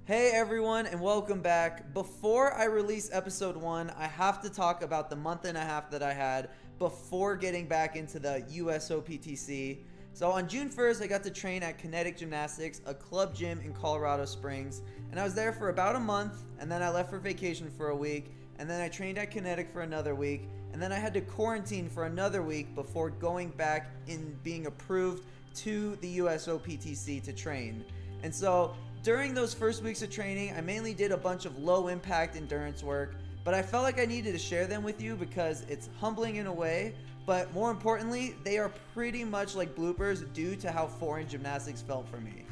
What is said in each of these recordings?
Hey everyone, and welcome back. Before I release episode 1, I have to talk about the month and a half that I had before getting back into the USOPTC. So on June 1st, I got to train at Kinetic Gymnastics, a club gym in Colorado Springs, and I was there for about a month, and then I left for vacation for a week, and then I trained at Kinetic for another week, and then I had to quarantine for another week before going back and being approved to the USOPTC to train. And so during those first weeks of training, I mainly did a bunch of low impact endurance work, but I felt like I needed to share them with you because it's humbling in a way, but more importantly, they are pretty much like bloopers due to how foreign gymnastics felt for me.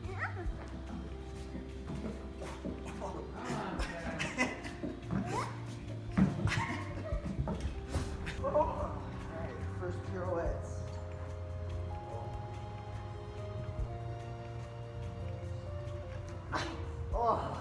Alright, first pirouettes. Oh.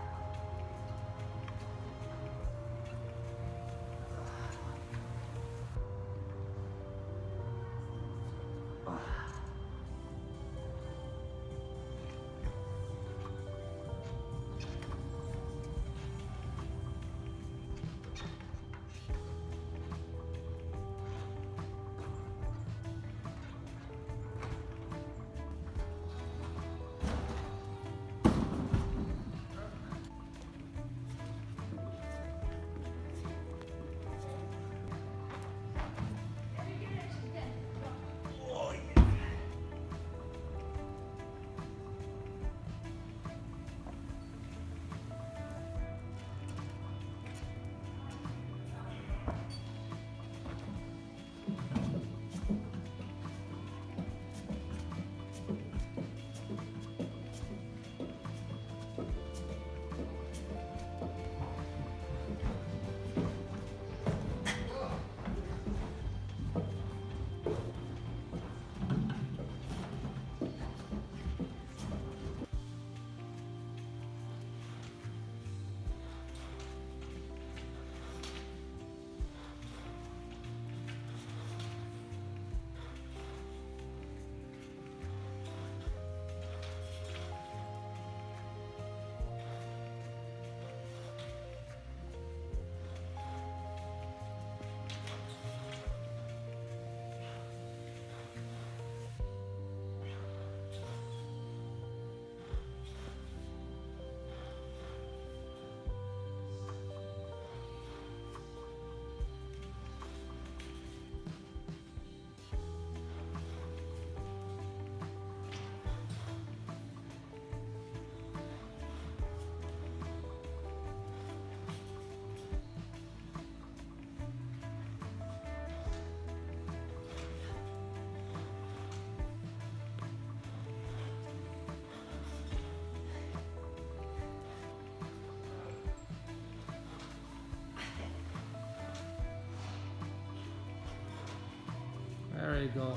There you go.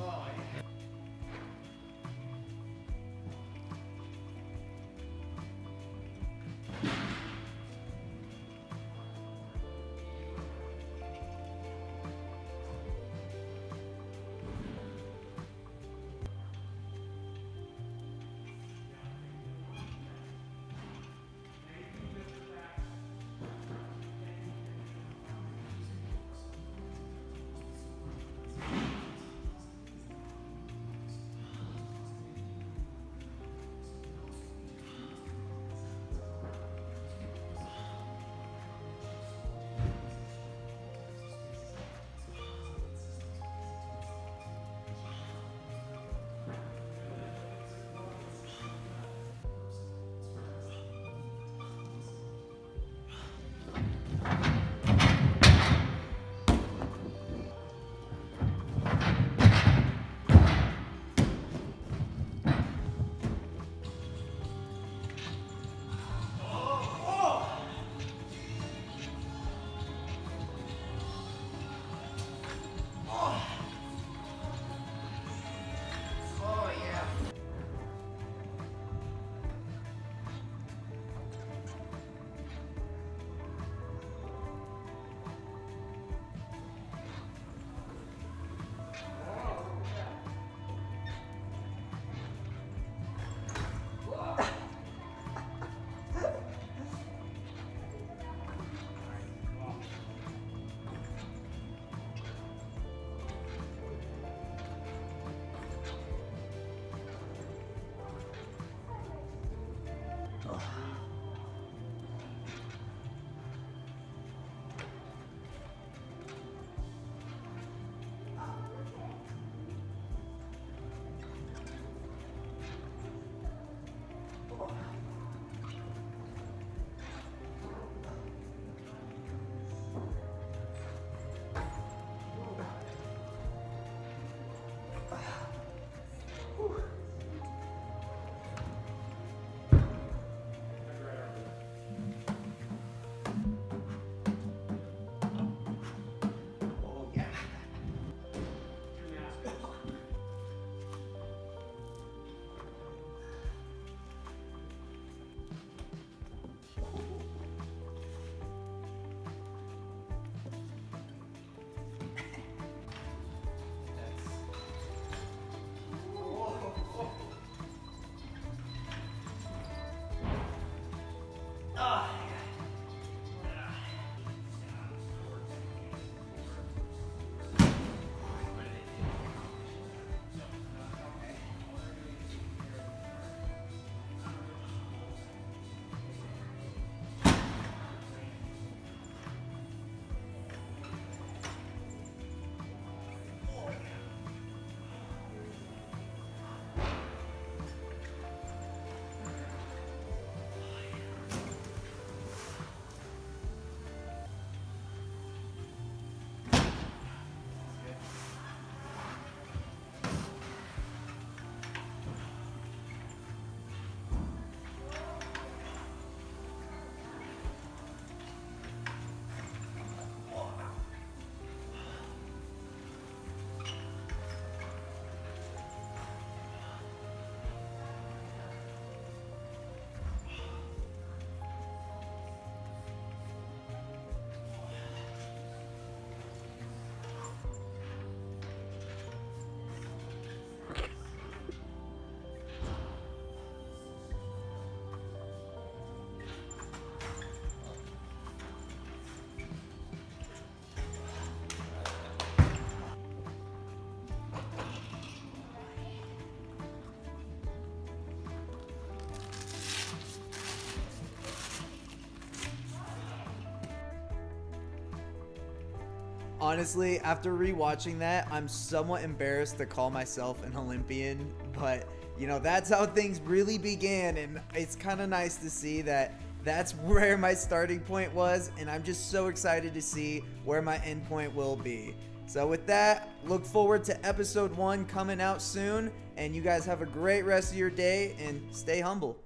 Honestly, after rewatching that, I'm somewhat embarrassed to call myself an Olympian, but you know, that's how things really began, and it's kind of nice to see that that's where my starting point was, and I'm just so excited to see where my end point will be. So with that, look forward to episode 1 coming out soon, and you guys have a great rest of your day and stay humble.